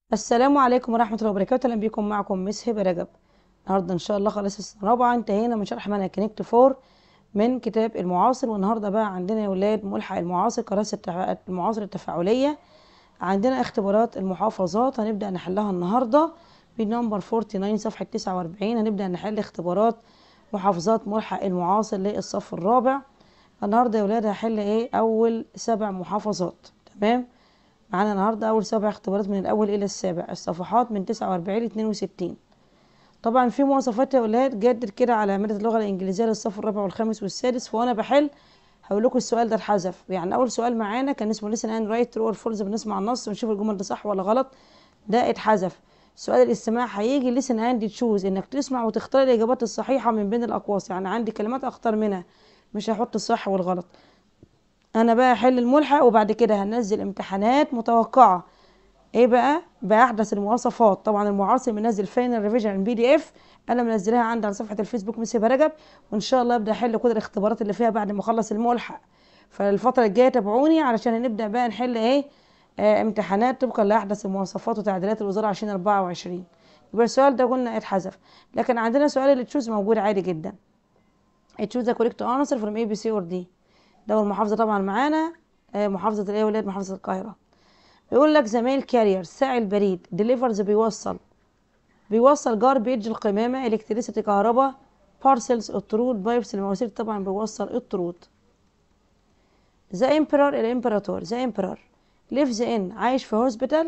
السلام عليكم ورحمة الله وبركاته. أهلا بكم، معكم مس هبة رجب. النهاردة إن شاء الله خلاص السنة الرابعة انتهينا من شرح منهج كونكت فور من كتاب المعاصر، والنهاردة بقى عندنا يا ولاد ملحق المعاصر، كراسة المعاصر التفاعلية. عندنا اختبارات المحافظات هنبدأ نحلها النهاردة بنمبر 49 صفحة 49. هنبدأ نحل اختبارات محافظات ملحق المعاصر للصف الرابع. النهاردة يا ولاد هحل أول 7 محافظات. تمام، معانا النهارده اول 7 اختبارات من الاول الى السابع، الصفحات من 49 ل 62. طبعا في مواصفات يا ولاد جدد كده على ماده اللغه الانجليزيه للصف الرابع والخامس والسادس، وانا بحل هقول لكم السؤال ده اتحذف. يعني اول سؤال معانا كان اسمه listen and write true or false، بنسمع النص ونشوف الجمل ده صح ولا غلط، ده اتحذف. سؤال الاستماع هيجي listen and choose، انك تسمع وتختار الاجابات الصحيحه من بين الاقواس، يعني عندي كلمات اختار منها، مش هحط الصح والغلط. انا بقى احل الملحق وبعد كده هنزل امتحانات متوقعه ايه بقى باحدث المواصفات. طبعا المعاصر منزل فاينل ريفيجن PDF، انا منزلها عندي على صفحه الفيسبوك مس هبه رجب، وان شاء الله ابدا احل كل الاختبارات اللي فيها بعد ما اخلص الملحق. فالفتره الجايه تابعوني علشان نبدا بقى نحل امتحانات طبقا لاحدث المواصفات وتعديلات الوزاره 2024. يبقى السؤال ده قلنا اتحذف، لكن عندنا سؤال اللي تشوز موجود عادي جدا. تشوز ذا كوريكت انسر فروم ABC اور D. ده المحافظه طبعا معانا محافظه الايه يا ولاد؟ محافظه القاهره. بيقول لك زميل كارير، ساعي البريد، ديليفرز بيوصل جاربيج القمامة، الكتريسيتي كهرباء، بارسلز الطرود، بايبس المواسير طبعا بيوصل الطرود. ذا امبرور الامبراطور، ذا امبرور ليفز ان عايش في هوسبيتال،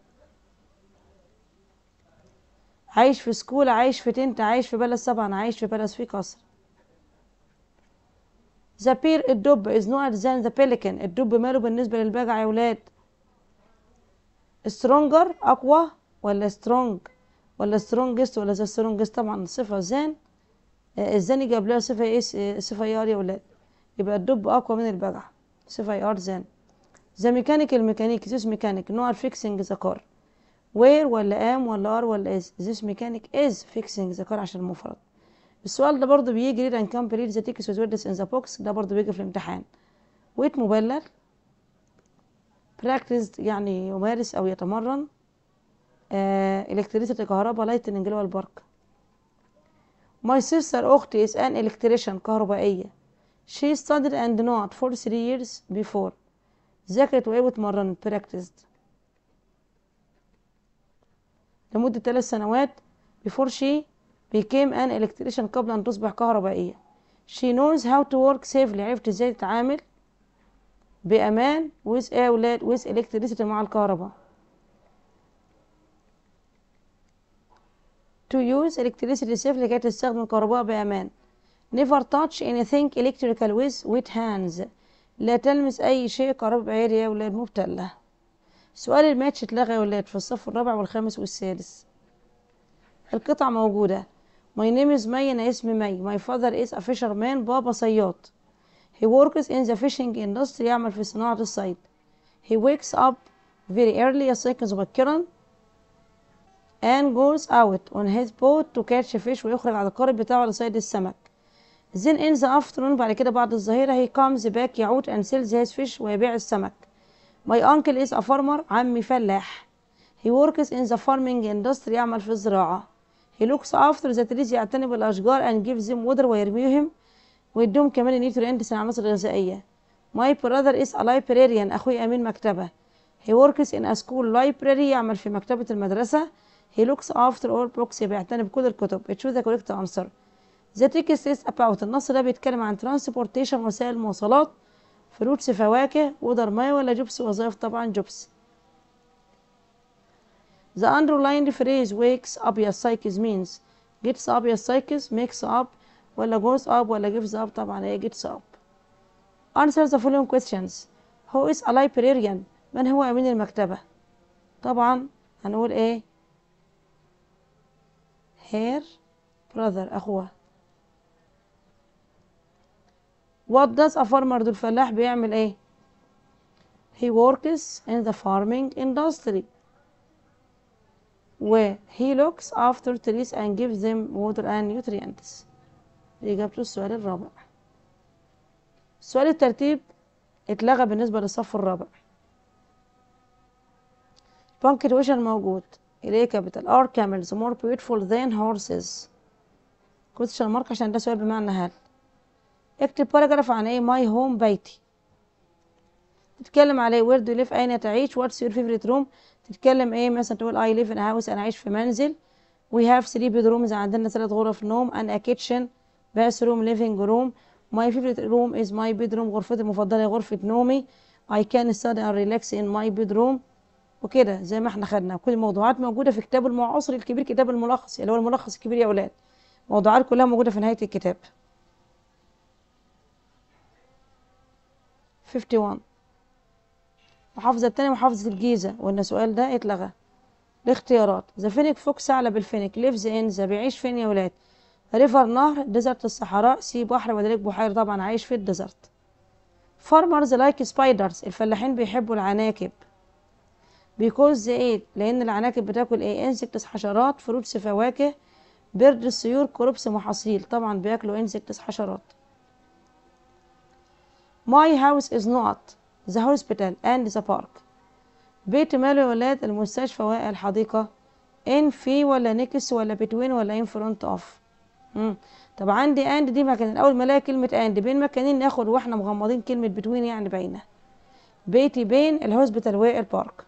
عايش في سكول، عايش في تنت، عايش في بلد، طبعا عايش في بلد في قصر. ذا بير الدب از نوت ذان ذا بيليكن، الدب ماله بالنسبة للبجع يا ولاد؟ سترونجر اقوى ولا سترونج ولا سترونجست ولا ذا سترونجست؟ طبعا الصفة ذان، الزاني جاب لها صفة ايه؟ صفة يار يا ولاد، يبقى الدب اقوى من البجع، صفة يار زان. ذا ميكانيك الميكانيك، ذيس ميكانيك نوع فيكسنج ذا كار، وير ولا ام ولا ار ولا از؟ ذيس ميكانيك از فيكسنج ذا كار عشان المفرد. السؤال ده برضه بيجي ريد اند كومبليت ذا تيكس وذ ويردز ان ذا بوكس، ده برضه بيجي في الامتحان. ويت مبلغ، براكتس يعني يمارس او يتمرن، الكتريسيتي كهرباء، لايتنج اللي هو البرق. ماي سيستر اختي از ان الكتريشن كهربائيه. She studied and not for 3 years before. ذاكرت وإيه واتمرنت practiced لمدة 3 سنوات before she became an electrician، قبل أن تصبح كهربائية. She knows how to work safely، عرفت ازاي تتعامل بأمان with أولاد with electricity مع الكهرباء. To use electricity safely، كي تستخدم الكهرباء بأمان. Never touch anything electrical with wet hands، لا تلمس أي شيء كهربائي بعيد يا أولاد مبتلة. سؤال الماتش اتلغى يا ولاد في الصف الرابع والخامس والسادس. القطع موجودة. My name is مي، أنا اسمي مي. My father is a fisherman، بابا صياد. He works in the fishing industry، يعمل في صناعة الصيد. He wakes up very early، يستيقظ مبكرا. And goes out on his boat to catch fish، ويخرج على القارب بتاعه لصيد السمك. Then in the afternoon، بعد كده بعد الظهيرة he comes back، يعود and sells his fish، ويبيع السمك. My uncle is a farmer، عمي فلاح. He works in the farming industry، يعمل في الزراعة. He looks after the trees، يعتني بالأشجار and gives them water، ويرميهم ويديهم كمان النيوترينتس العناصر الغذائية. My brother is a librarian، أخوي أمين مكتبة. He works in a school library، يعمل في مكتبة المدرسة. He looks after all books، بيعتني بكل الكتب. Choose the correct answer. The text is about، النص ده بيتكلم عن transportation وسائل المواصلات. فروتس فواكه، وودر ماء، ولا جوبس وظائف؟ طبعا جوبس. The underlined phrase wakes up يستيقظ means gets up يستيقظ، makes up ولا goes up ولا gives up؟ طبعا هي gets up. Answer the following questions. Who is a librarian؟ من هو أمين المكتبة؟ طبعا هنقول ايه؟ her brother، أخوها. What does a farmer do؟ الفلاح بيعمل ايه؟ he works in the farming industry. و he looks after trees and gives them water and nutrients. دي إجابته السؤال الرابع. سؤال الترتيب اتلغى بالنسبة للصف الرابع. punctuation موجود. ال A capital. Are camels more beautiful than horses? question mark عشان ده سؤال بمعنى هل. اكتب باراجراف عن ايه؟ my home بيتي. تتكلم عليه where do you live أين تعيش. what's your favorite room. تتكلم ايه؟ مثلا تقول I live in a house أنا عايش في منزل. we have 3 bedrooms عندنا 3 غرف نوم. and a kitchen bathroom living room. my favorite room is my bedroom غرفتي المفضلة غرفة نومي. I can study and relax in my bedroom. وكده زي ما احنا خدنا كل الموضوعات موجودة في كتاب المعاصر الكبير، كتاب الملخص اللي هو الملخص الكبير يا أولاد. موضوعات كلها موجودة في نهاية الكتاب. 51 محافظة التانية محافظة الجيزة، وإن السؤال ده اتلغى. الاختيارات ذا فينيك فوق ثعلب الفينيك ليفز ان ذا بيعيش فين يا ولاد؟ ريفر نهر، ديزرت الصحراء، سي بحر، ودليك بحيرة طبعا عايش في الديزرت. فارمرز لايك سبايدرز الفلاحين بيحبوا العناكب. بيكوز ايه؟ لأن العناكب بتاكل ايه؟ انسكتس حشرات، فروتس فواكه، بيرد السيور، كروبس محاصيل طبعا بياكلوا انسكتس حشرات. My house is not the hospital and the park. بيت ماله يا ولاد؟ المستشفى والحديقة. in في ولا نكس ولا between ولا in front of؟ طب عندي and دي مكان، الأول ما الاقي كلمة and بين مكانين ناخد واحنا مغمضين كلمة between يعني باينة. بيتي بين الهوسبيتال والبارك.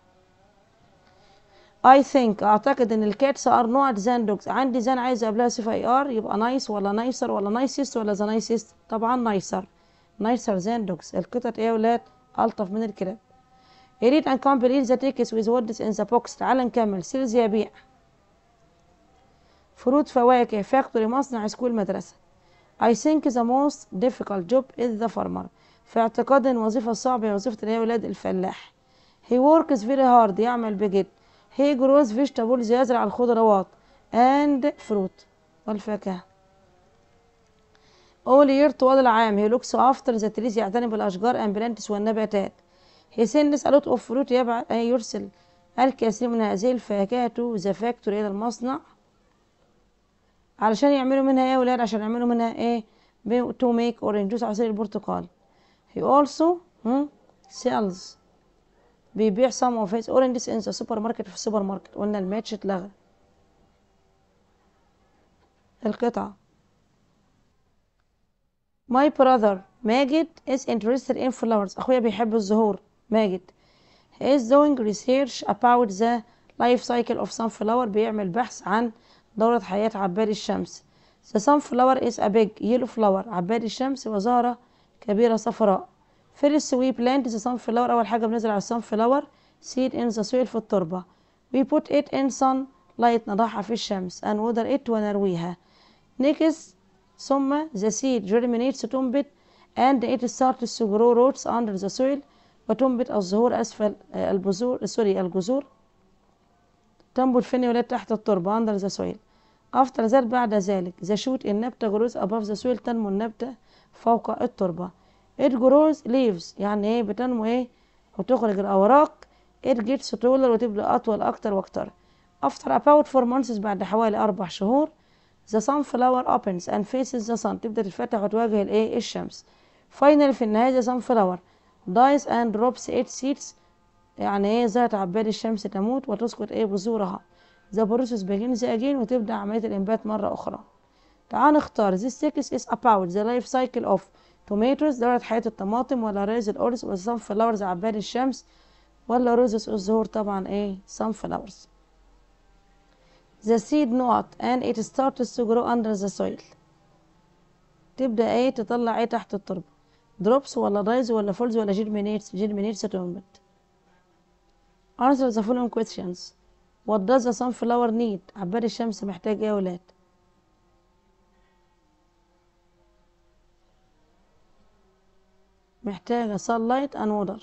I think أعتقد إن الكاتس are not than dogs. عندي than عايزة قبلها صفة er يبقى nice ولا nicer ولا nicest ولا the nicest؟ طبعا nicer. nicer than dogs. القطط ايه يا ولاد؟ ألطف من الكلاب. read and complete the text with words in the box. تعال نكمل. سيلز يبيع. فروت فواكه. فاكتوري مصنع. سكول مدرسة. I think the most difficult job is the farmer. في اعتقاد ان الوظيفة الصعبة هي وظيفة اللي هي ولاد الفلاح. He works very hard يعمل بجد. He grows vegetables يزرع الخضروات and fruit والفاكهة. all year طوال العام. He looks after the trees يعتني بالأشجار and plants والنباتات. He sends a lot of fruit يرسل الكثير من هذه الفاكهة to the factory إلى المصنع علشان يعملوا منها ايه يا ولاد؟ عشان يعملوا منها ايه؟ to make orange juice عصير البرتقال. He also sells بيبيع some of his oranges in the supermarket في السوبر ماركت. قلنا الماتش اتلغى. القطعة My brother ماجد is interested in flowers. أخويا بيحب الزهور. ماجد He is doing research about the life cycle of sunflower. بيعمل بحث عن دورة حياة عباد الشمس. The sunflower is a big yellow flower. عباد الشمس وزهرة كبيرة صفراء. First we plant the sunflower. أول حاجة بنزرع السانفلاور seed in the soil في التربة. We put it in sunlight نضعها في الشمس and water it ونرويها. Next ثم the seed germinates تنبت and it starts to grow roots under the soil. وتنبت الزهور أسفل الجذور تنبت فين يا ولاد؟ تحت التربة under the soil. after that بعد ذلك the shoot النبتة grows above the soil تنمو النبتة فوق التربة. it grows leaves يعني ايه؟ بتنمو ايه؟ وتخرج الأوراق. it gets taller وتبقى أطول أكتر وأكتر. after about 4 months بعد حوالي 4 شهور the sunflower opens and faces the sun تبدأ تتفتح وتواجه الايه؟ الشمس. finally في النهاية the sunflower dies and drops its seeds يعني ايه؟ ذات عباد الشمس تموت وتسقط ايه؟ بذورها. the process begins again وتبدأ عملية الإنبات مرة أخرى. تعال نختار. this text is about the life cycle of tomatoes دورة حياة الطماطم ولا raise الأرز ولا sunflowers عباد الشمس ولا roses الزهور؟ طبعا ايه؟ sunflowers. the seed not and it starts to grow under the soil تبدأ ايه؟ تطلع ايه تحت التربة؟ drops ولا rise ولا falls ولا germinates تنبت. answer the following questions. what does the sunflower need؟ عباد الشمس محتاج ايه يا ولاد؟ محتاجة sunlight and water.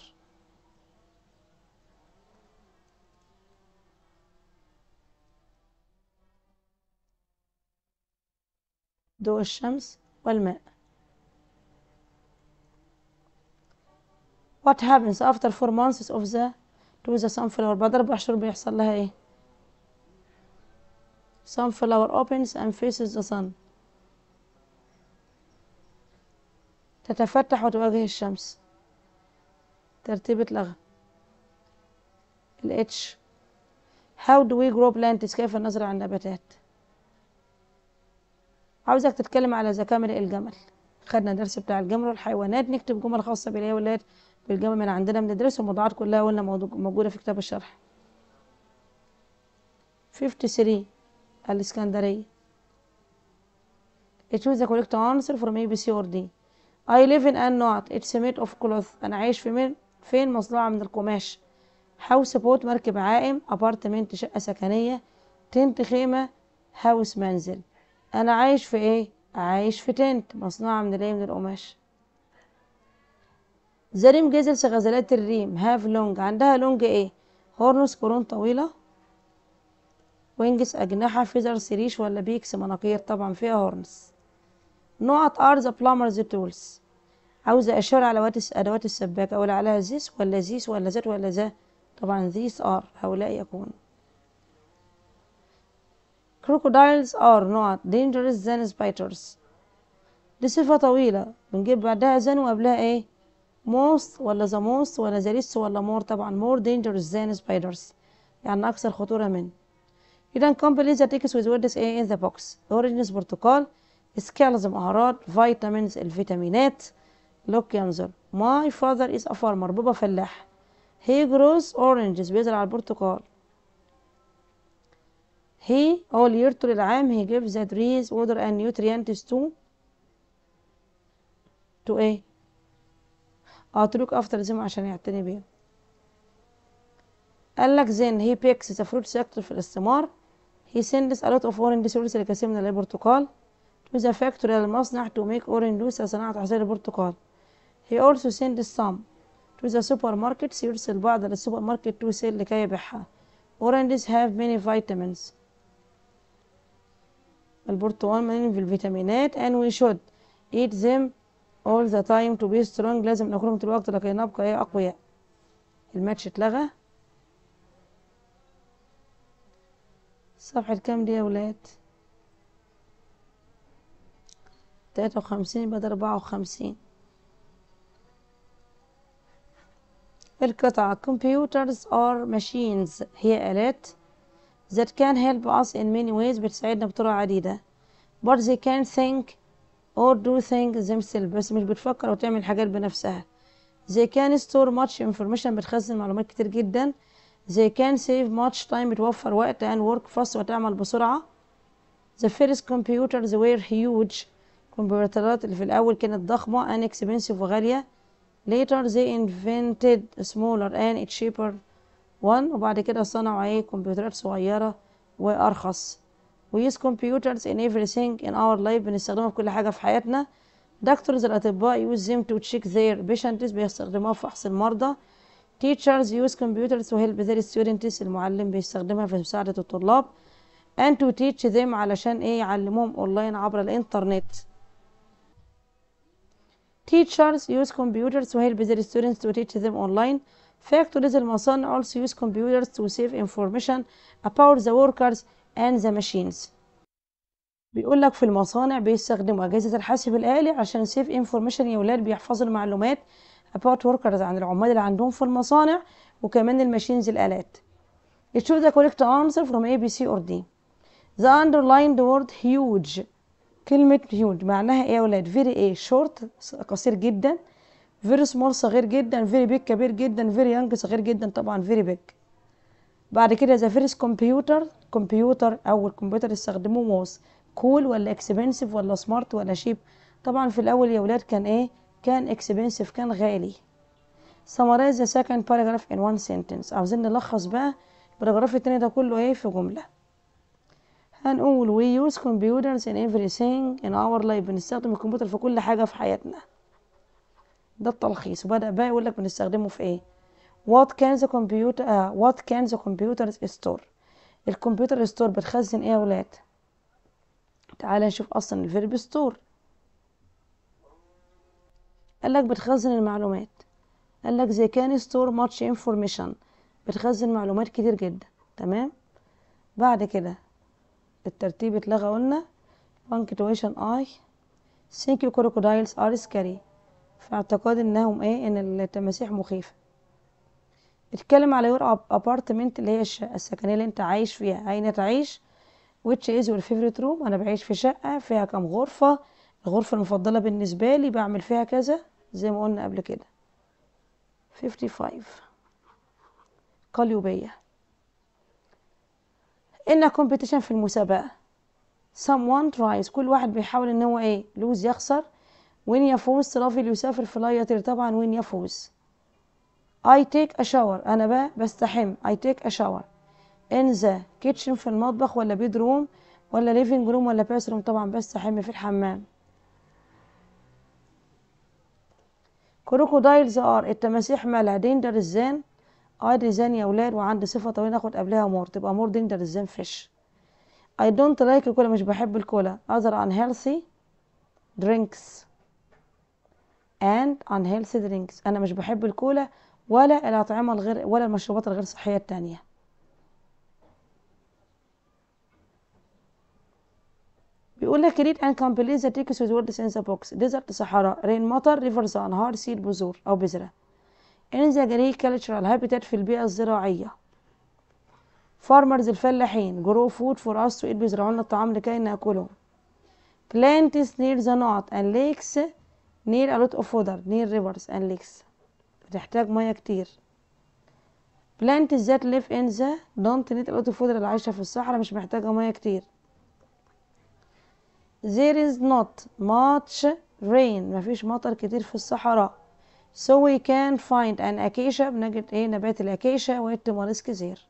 ضوء الشمس والماء. what happens after 4 months of the to the sunflower؟ بعد 4 شهور بيحصل لها ايه؟ sunflower opens and faces the sun تتفتح وتواجه الشمس. ترتيب اتلغى. الاتش how do we grow plants كيف نزرع النباتات. عاوزك تتكلم على ذكاء الجمل. خدنا درس بتاع الجمل والحيوانات، نكتب جمل خاصة بيها يا ولاد بالجمل من عندنا بندرسه، الموضوعات كلها قلنا موجودة في كتاب الشرح. 53 الإسكندرية. choose the correct answer from A, B, C or D. I live in a not. It's made of cloth. أنا عايش في فين مصنوعة من القماش. house boat مركب عائم. apartment شقة سكنية. tent خيمة. house منزل. أنا عايش في إيه؟ عايش في tent مصنوعة من الإيه؟ من القماش. زريم جزلس غزلات الريم have long. عندها long إيه؟ هورنس قرون طويلة. وينجز أجنحة. فيزرز ريش ولا بيكس مناقير؟ طبعا فيها هورنس. نقط are the plumbers tools. عاوزة أشار على أدوات السباك، أقول عليها this ولا this ولا ذات ولا ذا؟ طبعا these are هؤلاء يكون. crocodiles are not dangerous than spiders. دي صفة طويلة بنجيب بعدها than وقبلها ايه؟ most ولا the most ولا the least ولا more؟ طبعا more dangerous than spiders يعني أكثر خطورة من. إذا complete the text with words ايه in the box. oranges برتقال. skills مهارات. vitamins الفيتامينات. look ينظر. my father is a farmer بابا فلاح. he grows oranges بيزرع البرتقال. he all year طول العام. he gives the trees water and nutrients to ايه؟ to look after them عشان يعتني بيهم. قال لك then he picks the fruits يكتب في الاستمار. he sends a lot of orange يرسل الكثير من البرتقال to the factory المصنع to make orange juice لصناعة عصير البرتقال. he also sends some to the supermarkets يرسل بعض للسوبر ماركت to sell لكي يبيعها. oranges have many vitamins البرتقال مليء بالفيتامينات and we should eat them all the time to be strong لازم ناكلهم طول الوقت لكي نبقى ايه؟ أقوياء. الماتش اتلغى. صفحة كام دي يا ولاد؟ 53 بدل 54. القطعة computers are machines هي آلات that can help us in many ways بتساعدنا بطرق عديدة but they can't think or do things themselves بس مش بتفكر أو تعمل حاجات بنفسها. they can store much information بتخزن معلومات كتير جدا. they can save much time بتوفر وقت and work fast وتعمل بسرعة. the first computers were huge الكمبيوترات اللي في الأول كانت ضخمة and expensive وغالية. later they invented smaller and cheaper one وبعد كده صنعوا ايه؟ كمبيوترات صغيرة وأرخص. we use computers in everything in our life بنستخدمها في كل حاجة في حياتنا. doctors الأطباء use them to check their patients بيستخدموها في فحص المرضى. teachers use computers to help their students المعلم بيستخدمها في مساعدة الطلاب and to teach them علشان ايه؟ يعلموهم اونلاين عبر الانترنت. teachers use computers to help their students to teach them online. factories المصانع also use computers to save information about the workers and the machines. بيقول لك في المصانع بيستخدموا أجهزة الحاسب الآلي عشان save information يا ولاد بيحفظوا المعلومات about workers عن العمال اللي عندهم في المصانع وكمان الماشينز الآلات. choose the correct answer from A, B, C or D. the underlined word huge كلمة huge معناها ايه يا ولاد؟ very ايه؟ short قصير جدا. very small صغير جدا. very big كبير جدا. very young صغير جدا طبعا very big. بعد كده the first كمبيوتر أول كمبيوتر استخدموه was cool ولا expensive ولا smart ولا cheap؟ طبعا في الأول يا ولاد كان ايه؟ كان expensive كان غالي. summarize the second paragraph in one sentence. عاوزين نلخص بقى البراجراف التاني ده كله ايه في جملة. هنقول we use computers in everything in our life بنستخدم الكمبيوتر في كل حاجة في حياتنا. ده التلخيص. وبدأ بقى يقول لك بنستخدمه في ايه. what can the computers store. الكمبيوتر store بتخزن ايه يا ولاد؟ تعالى نشوف اصلا الفيرب store. قال لك بتخزن المعلومات. قال لك they can store much information بتخزن معلومات كتير جدا. تمام. بعد كده الترتيب اتلغى قلنا. punctuation I think crocodiles are scary في اعتقاد انهم ايه؟ ان التماسيح مخيفة. اتكلم على your apartment اللي هي الشقة السكنية اللي انت عايش فيها. أين تعيش؟ which is your favorite room. أنا بعيش في شقة فيها كم غرفة، الغرفة المفضلة بالنسبة لي بعمل فيها كذا زي ما قلنا قبل كده. 55 قليوبية. إن competition في المسابقة. someone tries كل واحد بيحاول ان هو ايه lose يخسر. وين يفوز ترافل يسافر في لا يطير. طبعا وين يفوز. I take a shower انا بستحم. I take a shower in the kitchen في المطبخ ولا bedroom ولا living room ولا bathroom. طبعا بستحم في الحمام. crocodiles are التماسيح مالها dangerous than. زان يا ولاد وعندي صفة طويلة ناخد قبلها more تبقى more dangerous than fish. I don't like الكولا مش بحب الكولا. other unhealthy drinks and unhealthy drinks انا مش بحب الكولا ولا الاطعمه الغير ولا المشروبات الغير صحيه التانية. بيقول لك read and complete the text with words in the box. desert صحراء. rain مطر. rivers انهار. seed بذور او بذره. in the agricultural habitat في البيئه الزراعيه. farmers الفلاحين. grow food for us to eat بيزرعوا لنا الطعام لكي ناكله. plants near the north and lakes near a lot of water near rivers and lakes بتحتاج ميه كتير. plants that live in the don't need a lot of water اللي عايشة في الصحراء مش محتاجة مياه كتير. there is not much rain مفيش مطر كتير في الصحراء. so we can find an acacia بنجد ايه نبات الاكيشا والتماريس كتير.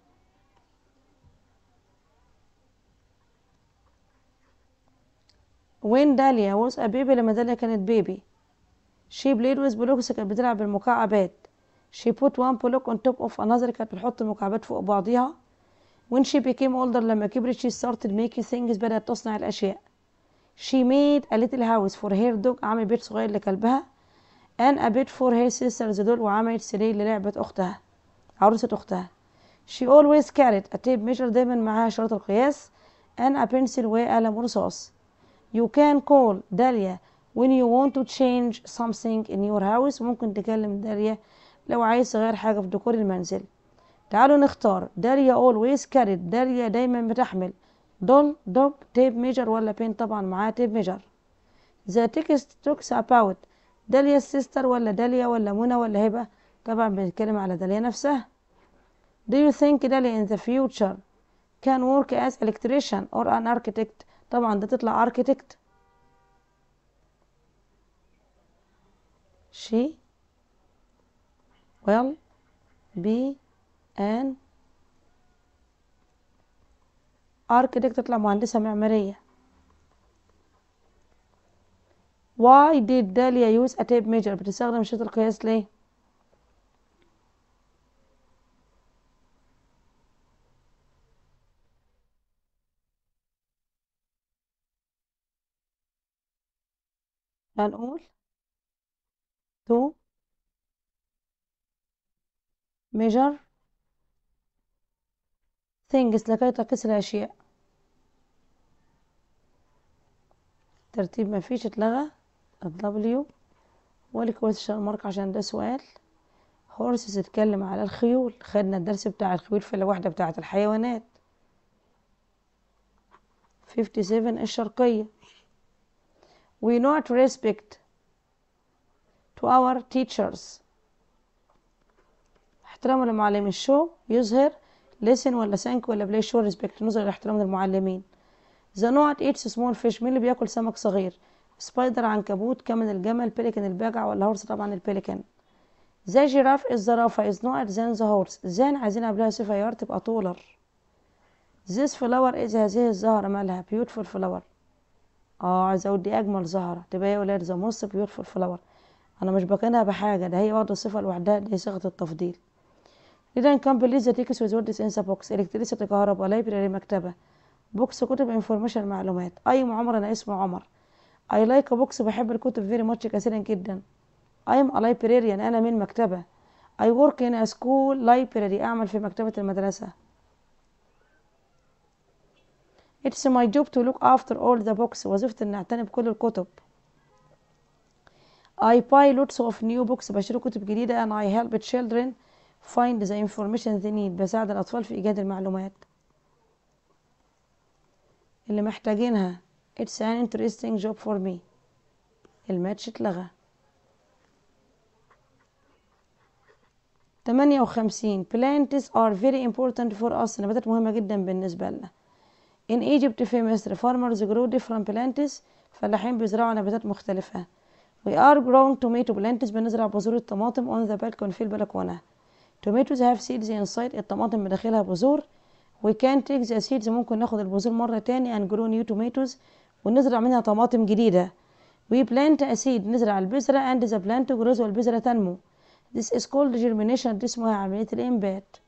when داليا was a baby لما داليا كانت بيبي. she played with blocks كانت بتلعب بالمكعبات. she put one block on top of another كانت بتحط المكعبات فوق بعضيها. when she became older لما كبرت she started making things بدأت تصنع الأشياء. she made a little house for her dog عمل بيت صغير لكلبها. and a bed for her sisters doll وعملت سرير للعبة أختها عروسة أختها. she always carried a tape measure دايما معاها شريط القياس. and a pencil وقلم رصاص. you can call داليا when you want to change something in your house ممكن تكلم داليا لو عايز تغير حاجة في ديكور المنزل. تعالوا نختار. داليا always carried داليا دايما بتحمل دول دوج تيب ميجر ولا بين. طبعا معاه تيب ميجر. the text talks about داليا السيستر ولا داليا ولا منى ولا هبة. طبعا بنتكلم على داليا نفسها. do you think داليا in the future can work as electrician or an architect. طبعا ده تطلع architect. she will be an architect تطلع مهندسة معمارية. why did داليا use a tape measure بتستخدم شريط القياس ليه؟ هنقول to measure things لكي تقيس الأشياء. ترتيب مفيش اتلغى. W والكويستشن مارك عشان ده سؤال. هورسز اتكلم على الخيول خدنا الدرس بتاع الخيول في الوحدة بتاعة الحيوانات. 57 الشرقية. we not respect to our teachers احترام المعلمين. شو يظهر listen ولا thank ولا play show respect نظهر الاحترام للمعلمين. the not eats small fish مين اللي بياكل سمك صغير. سبايدر عنكبوت. كمن الجمل. بيليكن البجع ولا هورس. طبعا البيليكن. the giraffe الزرافة is not than the horse. زين عايزين قبلها صفة يار تبقى taller. this flower is هذه الزهرة مالها beautiful flower. عايزة اقول دي اجمل زهرة تبقى يا ولاد the most beautiful flower. انا مش بقينها بحاجة ده هي واخدة الصفة لوحدها دي صيغة التفضيل. إذا كان بليز تيكس وزوردس انسا بوكس. الكتريسيتي كهرباء. لايبراري مكتبة. بوكس كتب انفورميشن معلومات. ايم عمر انا اسمي عمر. اي لايك بوكس بحب الكتب فيري ماتش كثيرا جدا. ايم ا لايبراريان انا من مكتبة. اي ورك ان سكول لايبراري اعمل في مكتبة المدرسة. It's my job to look after all the books وظيفتي ان اعتني بكل الكتب. I buy lots of new books بشتري كتب جديدة and I help children find the information they need، بساعد الأطفال في إيجاد المعلومات اللي محتاجينها. it's an interesting job for me. الماتش اتلغى. 58 plants are very important for us. نباتات مهمة جدا بالنسبة لنا. in Egypt في مصر farmers grow different plants. فلاحين بيزرعوا نباتات مختلفة. we are growing tomato plants. بنزرع بذور الطماطم on the balcony في البلكونة. tomatoes have seeds inside. الطماطم بداخلها بذور. we can take the seeds. ممكن ناخد البذور مرة تاني and grow new tomatoes. ونزرع منها طماطم جديدة. we plant a seed. نزرع البذرة and the plant grows. والبذرة تنمو. this is called germination. دي اسمها عملية الإنبات.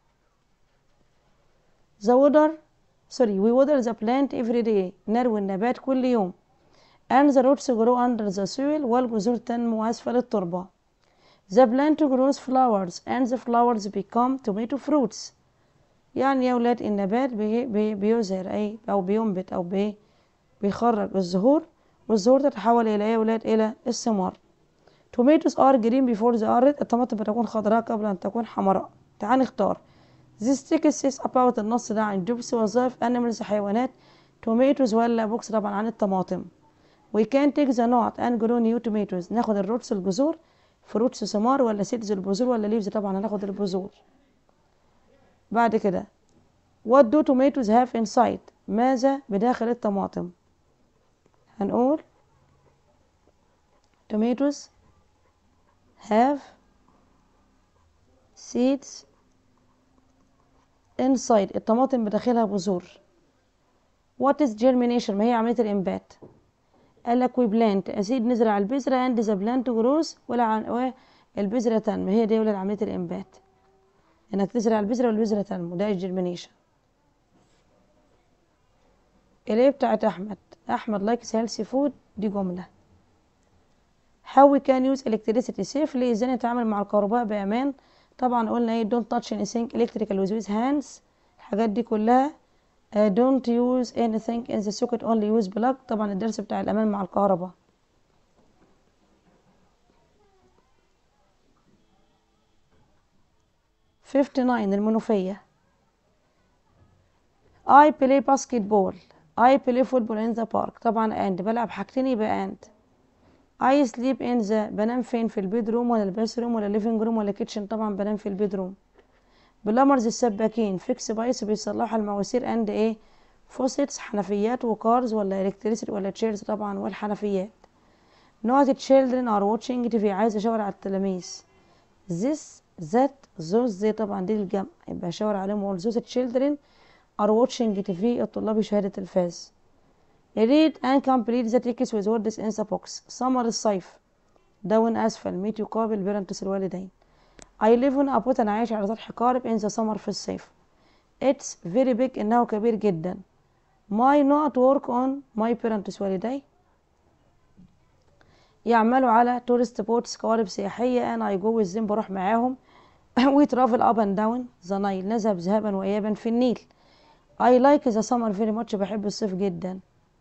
we water the plant every day. نروي النبات كل يوم. and the roots grow under the soil. والجذور تنمو أسفل التربة. the plant grows flowers and the flowers become tomato fruits. يعني يا ولاد النبات بيزهر أو بينبت أو بيخرج الزهور، والزهور تتحول إلى يا ولاد إلى الثمار. tomatoes are green before they are red. الطماطم بتكون خضراء قبل أن تكون حمراء. تعال نختار. this text is about. النص ده عن jobs وظائف animals حيوانات. tomatoes ولا books؟ طبعا عن الطماطم. we can take the knot and grow new tomatoes. ناخد الروتس الجذور، فروتس ثمار، ولا seeds البذور، ولا leaves؟ طبعا هناخد البذور. بعد كده what do tomatoes have inside؟ ماذا بداخل الطماطم؟ هنقول tomatoes have seeds inside. الطماطم بداخلها بذور. what is germination؟ ما هي عملية الإنبات؟ قالك we plant a seed. نزرع البذرة and the plant grows. والبذرة تنمو. هي دي ولاد عملية الإنبات، إنك تزرع البذرة والبذرة تنمو. ده الجيرمينيشن. الإيه بتاعت أحمد likes healthy food. دي جملة. how we can use electricity safely. ازاي نتعامل مع الكهرباء بأمان؟ طبعا قلنا ايه don't touch anything electrical with hands. الحاجات دي كلها. don't use anything in the socket only use plug. طبعا الدرس بتاع الأمان مع الكهرباء. 59 المنوفية. I play basketball. I play football in the park. طبعا and بلعب حاجتين يبقى and. I sleep in the. بنام فين؟ في البيدروم ولا الباثروم ولا الليفينج روم ولا كيتشن؟ طبعا بنام في البيدروم. بلامرز السباكين. فيكس بايس بيصلحوا المواسير and ايه؟ فوسيتس حنفيات. وكارز ولا الكتريسيتي ولا تشيرز؟ طبعا والحنفيات. not children are watching TV. عايز اشاور على التلاميذ. this that those زي طبعا دي الجمع يبقى اشاور عليهم واقول those children are watching TV. الطلاب يشاهدوا التلفاز. read and complete the text with words in the box. summer الصيف. داون أسفل. ميت يقابل. parents الوالدين. I live on a boat. أنا عايش على سطح قارب in the summer في الصيف. it's very big. إنه كبير جدا. my not work on my parents والدي يعملوا على tourist boats قوارب سياحية and I go with them. بروح معاهم. we travel up and down the Nile. نذهب ذهابا وإيابا في النيل. I like the summer very much. بحب الصيف جدا.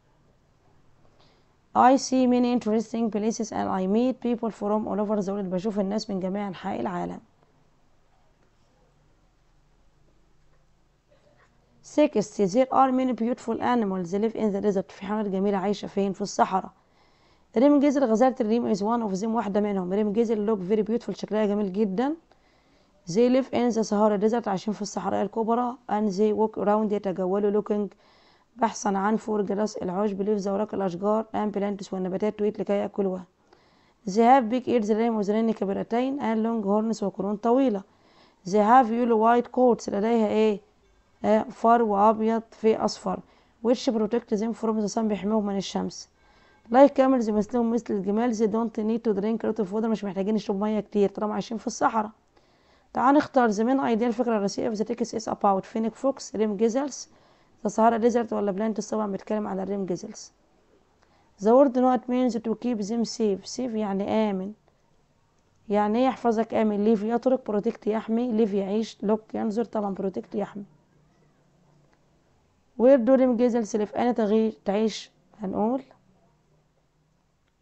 I see many interesting places and I meet people from all over the world. بشوف الناس من جميع أنحاء العالم. 60 there are many beautiful animals live in the desert. في حيوانات جميلة عايشة فين؟ في الصحراء. ريم جزر غزالة الريم is one of them. واحدة منهم. ريم جزر look very beautiful. شكلها جميل جدا. they live in the Sahara desert. عايشين في الصحراء الكبرى and they walk around. يتجولوا looking بحثا عن for grass العشب leaves أوراق الأشجار and plants والنباتات to eat لكي يأكلوها. they have big ears لديهم أذنين كبيرتين and long horns وقرون طويلة. they have yellow white coats لديها ايه؟ فرو أبيض في أصفر. which protect them from the sun بيحميهم من الشمس. like camels مثلهم مثل الجمال. they don't need to drink a lot of water. مش محتاجين يشربوا مية كتير طالما عايشين في الصحراء. تعال نختار the main idea. الفكرة الرئيسية في the text is about فينيك فوكس ريم جيزلز the Sahara desert ولا بلانتس. طبعا بيتكلم على الريم جيزلز. the word not means to keep them safe. safe يعني آمن. يعني ايه يحفظك آمن؟ live يترك. protect يحمي. live يعيش. look ينظر. طبعا protect يحمي. where do ريم جيزلز live؟ أين تعيش؟ هنقول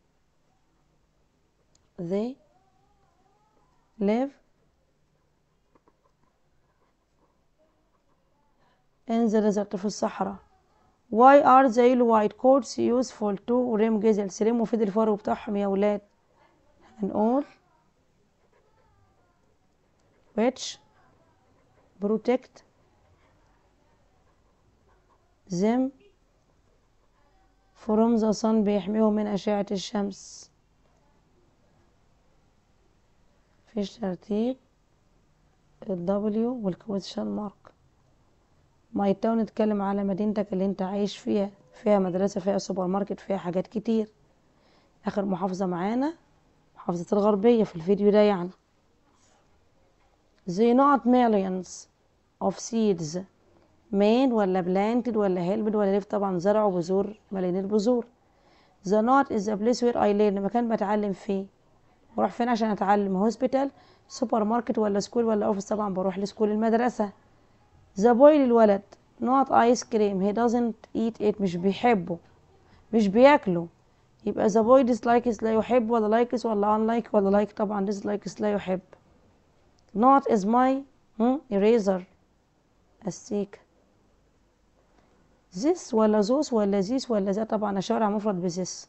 they live in the desert في الصحراء. why are the yellow white coats useful to وريم جزل ليه مفيد الفرو بتاعهم يا ولاد؟ هنقول which protect them from the sun بيحميهم من أشعة الشمس. فيش ترتيب W والكويشن مارك. ماي تاون نتكلم على مدينتك اللي انت عايش فيها، فيها مدرسة، فيها سوبر ماركت، فيها حاجات كتير. آخر محافظة معانا محافظة الغربية في الفيديو ده يعني. They not millions of seeds made ولا planted ولا helped ولا live، طبعا زرعوا بذور ملايين البذور. The not is the place where I learn، مكان بتعلم فيه. بروح فين عشان اتعلم؟ هوسبيتال، سوبر ماركت ولا سكول ولا اوفيس؟ طبعا بروح لسكول المدرسة. The boy للولد not ice cream he doesn't eat it، مش بيحبه مش بياكله. يبقى the boy dislikes لا يحب ولا likes ولا unlike ولا like؟ طبعا dislikes لا يحب. not is my eraser السيك. this ولا those ولا this ولا ذا؟ طبعا اشارع مفرد بذس.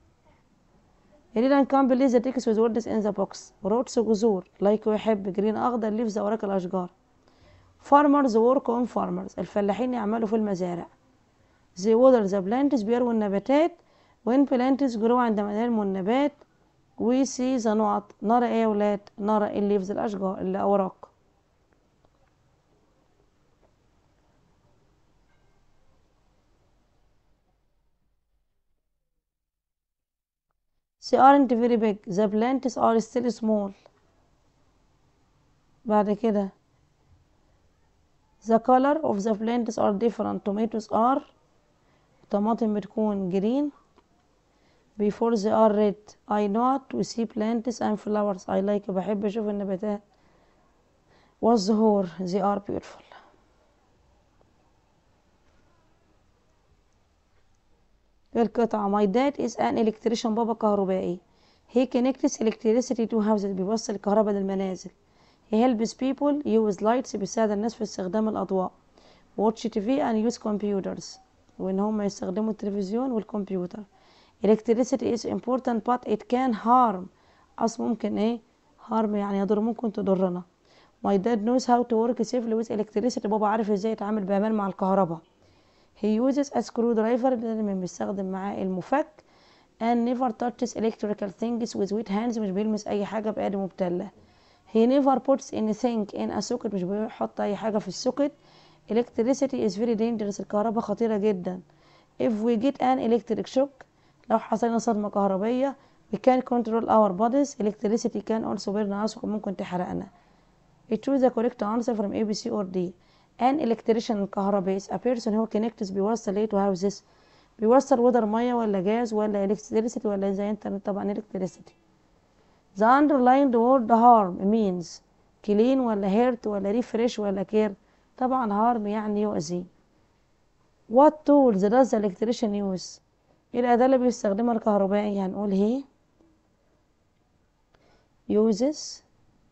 يريد كان بليز the text with words in the box. روتس جذور، like ويحب، جرين أخضر، leaves أوراق الأشجار. farmers work on farmers الفلاحين يعملوا في المزارع. they water the plants بيرووا النباتات. when plants grow عندما ينمو النبات. we see the نقط نرى ايه يا ولاد؟ نرى leaves الأشجار الأوراق. they aren't very big the plants are still small. بعد كده the color of the plants are different tomatoes are طماطم بتكون green before they are red. I know to see plants and flowers I like بحب أشوف النباتات والزهور they are beautiful. القطعة my dad is an electrician بابا كهربائي. he connects electricity to houses بيوصل الكهرباء للمنازل. he helps people use lights بيساعد الناس في استخدام الأضواء. watch TV and use computers وإن هم يستخدموا التلفزيون والكمبيوتر. electricity is important but it can harm أصل ممكن ايه harm يعني يضر، ممكن تضرنا. my dad knows how to work safely with electricity بابا عارف ازاي يتعامل بأمان مع الكهرباء. he uses a screwdriver دايما بيستخدم معاه المفك. and never touches electrical things with wet hands مش بيلمس أي حاجة بأيدي مبتلة. he never puts anything in a socket مش بيحط أي حاجة في السوكت. electricity is very dangerous الكهرباء خطيرة جدا. if we get an electric shock لو حصلنا صدمة كهربية we can control our bodies electricity can also burn us ممكن تحرقنا. choose the correct answer from A, B, C or D. an electrician الكهربائي is a person هو connects بيوصل ايه to houses بيوصل وودر مية ولا جاز ولا electricity ولا زي انترنت؟ طبعا electricity. the underlined word harm means clean ولا hurt ولا refresh ولا care؟ طبعا harm يعني يؤذي. what tools does the electrician use؟ ايه الأداة اللي بيستخدمها الكهربائي؟ هنقول he uses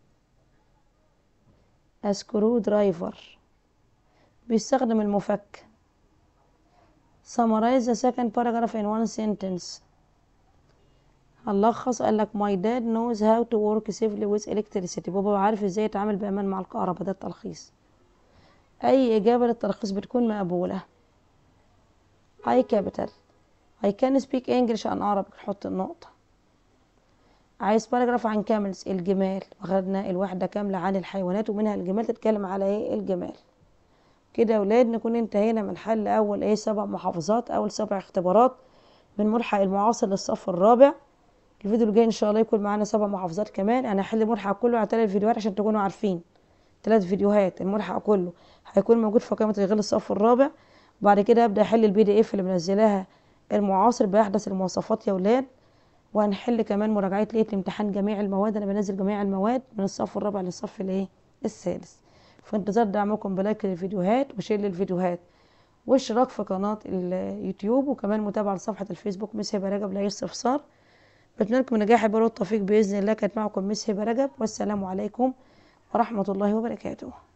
a screwdriver بيستخدم المفك. summarize the second paragraph in one sentence. هنلخص. قالك my dad knows how to work safely with electricity بابا عارف ازاي يتعامل بأمان مع الكهرباء. ده التلخيص. أي إجابة للتلخيص بتكون مقبولة. I capital I can speak English and Arabic نحط النقطة. عايز باراجراف عن كاملز الجمال، واخدنا الوحدة كاملة عن الحيوانات ومنها الجمال تتكلم على ايه الجمال. كده يا ولاد نكون انتهينا من حل أول 7 محافظات، أول 7 اختبارات من ملحق المعاصر للصف الرابع. الفيديو الجاي ان شاء الله يكون معانا 7 محافظات كمان. انا هحل الملحق كله على 3 فيديوهات عشان تكونوا عارفين. 3 فيديوهات الملحق كله هيكون موجود في قائمة تشغيل الصف الرابع. وبعد كده ابدا احل PDF اللي منزلاها المعاصر باحدث المواصفات يا ولاد. وهنحل كمان مراجعات ليله امتحان جميع المواد. انا بنزل جميع المواد من الصف الرابع للصف السادس. في انتظار دعمكم بلايك للفيديوهات وشير للفيديوهات واشتراك في قناة اليوتيوب وكمان متابعة لصفحة الفيسبوك مس هبة رجب لأي استفسار. بتمنى لكم النجاح والتوفيق بإذن الله. كانت معكم مس هبة رجب والسلام عليكم ورحمة الله وبركاته.